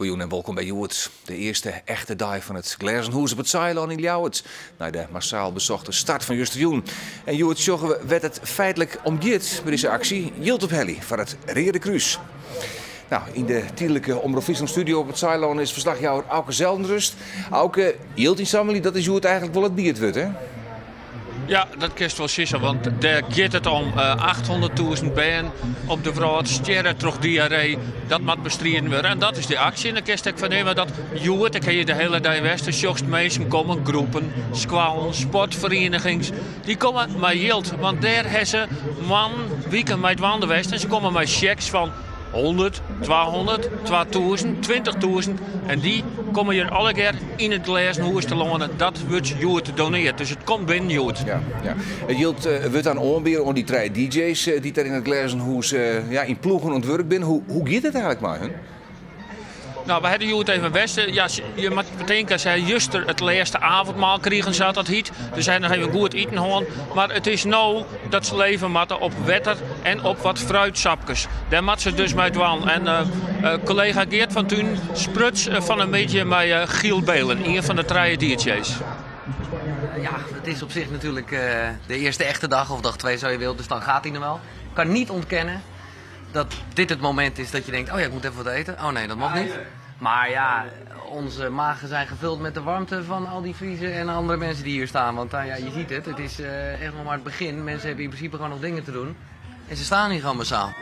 Goeien en welkom bij Joert. De eerste echte dag van het Glazen Hoes op het Ceylon in Ljouwert. Na de massaal bezochte start van justerjoen. En Joert Sjogge werd het feitelijk omgeerd bij deze actie. Jilt op Helly van het Reerde Kruis. Nou, in de tijdelijke Omroep Friesland studio op het Ceylon is verslagjouwer Auke Zeldenrust. Auke, Jilt in Sammelie, dat is Joert eigenlijk wel het biert wordt, hè? Ja, dat kerst wel sissen, want daar gaat het om 800.000 bijen op de vrouw, sterren terug diarree, dat moet bestreden worden. En dat is de actie. En dan kerst ik vernemen dat Joert, ik heb je de hele dag westen, zocht mensen komen, groepen, squallen, sportverenigings, die komen met Jilt. Want daar hebben ze man, weekend met wandelwest en ze komen met checks van 100, 200, 2000, 20.000 en die komen hier alle keer in het Glazen Hoes te lonen. Dat wordt Joert doneerd, dus het komt binnen Joert. Ja. Jilt wordt aan aanbieden aan die drie DJ's die daar in het Glazen Hoes in ploegen ontwerp binnen. Hoe gaat het eigenlijk met hun? Nou, we hadden Joert even westen. Ja, je moet bedenken, zij juist het laatste avondmaal kregen zat dat hiet. Dus zij nog even goed eten gewoon. Maar het is nou dat ze leven moeten op wetter en op wat fruitsapjes. Daar moet ze dus mee doen. En collega Geert van Thun spruts van een beetje met Giel Belen, een van de drie DJ's. Ja, het is op zich natuurlijk de eerste echte dag, of dag 2 zo je wilt, dus dan gaat hij er wel. Ik kan niet ontkennen dat dit het moment is dat je denkt, oh ja, ik moet even wat eten. Oh nee, dat mag niet. Maar ja, onze magen zijn gevuld met de warmte van al die Friezen en andere mensen die hier staan. Want ja, je ziet het, het is echt nog maar het begin. Mensen hebben in principe gewoon nog dingen te doen. En ze staan hier gewoon massaal.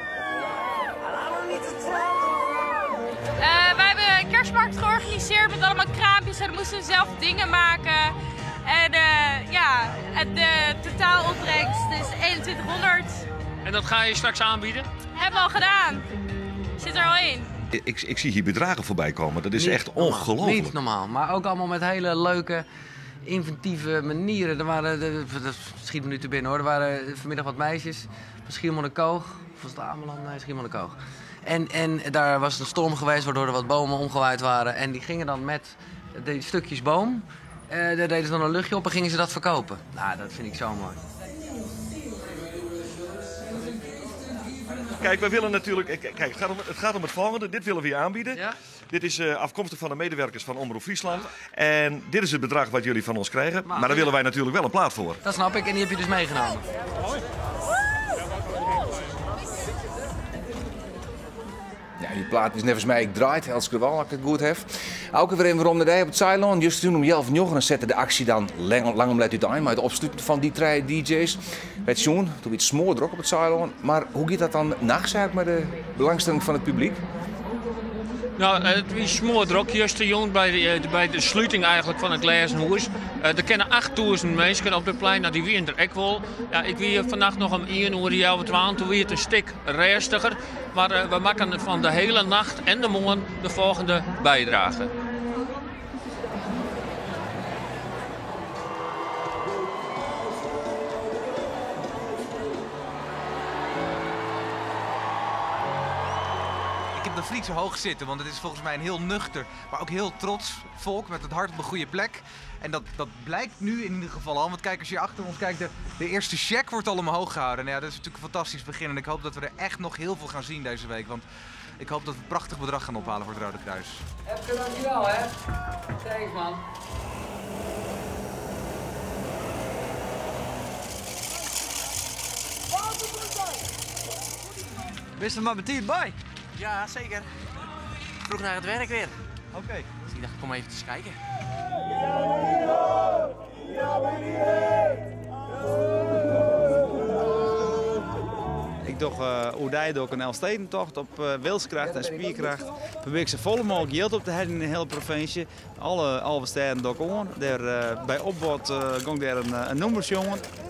Wij hebben een kerstmarkt georganiseerd met allemaal kraampjes en dan moesten we zelf dingen maken. En de totaalopbrengst is 2100. En dat ga je straks aanbieden? Hebben we al gedaan. Zit er al in. Ik zie hier bedragen voorbij komen. Dat is Niet echt normaal, ongelooflijk. Niet normaal, maar ook allemaal met hele leuke, inventieve manieren. Er waren, dat schiet me nu te binnen hoor, er waren vanmiddag wat meisjes van Schiermonnikoog. Of was het Ameland? Nee, Schiermonnikoog. En daar was een storm geweest waardoor er wat bomen omgewaaid waren. En die gingen dan met die stukjes boom, daar deden ze dan een luchtje op en gingen ze dat verkopen. Nou, dat vind ik zo mooi. Kijk, wij willen natuurlijk. Kijk, het gaat om het volgende. Dit willen we je aanbieden. Ja? Dit is afkomstig van de medewerkers van Omroep Friesland. En dit is het bedrag wat jullie van ons krijgen. Maar daar willen wij natuurlijk wel een plaat voor. Dat snap ik en die heb je dus meegenomen. Ja, die plaat is nevens mij draait, elke keer wel, als ik het goed heb. Elke weer even om de rij op het Ceylon. Juist toen om 11:09 zette de actie dan lang om let u aan, maar het opsluiten van die drie DJ's. Het Sjoen, toen iets smoordrok op het Ceylon. Maar hoe gaat dat dan nachts met de belangstelling van het publiek? Nou, het is smoordrok, juist de jong bij de sluiting eigenlijk van het Glazen Hoes. Er kennen 8000 mensen op het plein, nou, die wie er ook wel. Ja, ik wie vannacht nog om 1 uur die 11:12, toen weer het een stuk rustiger. Maar we maken van de hele nacht en de morgen de volgende bijdrage. Ik heb de Friese hoog zitten, want het is volgens mij een heel nuchter, maar ook heel trots volk met het hart op een goede plek. En dat blijkt nu in ieder geval al, want kijk, als je achter ons kijkt, de eerste check wordt al omhoog gehouden. En ja, dat is natuurlijk een fantastisch begin en ik hoop dat we er echt nog heel veel gaan zien deze week, want ik hoop dat we een prachtig bedrag gaan ophalen voor het Rode Kruis. Even dankjewel hè. Thanks man. Wist er maar meteen bij? Ja, zeker. Vroeg naar het werk weer. Oké. Dus ik dacht, kom even eens kijken. Ik doe Oerdij ook een Elfstedentocht op wilskracht en spierkracht. Probeer ik zo vol mogelijk geld op te hebben in de hele provincie. Alle steden doe ik aan. Bij opbod ging daar een nummersjongen.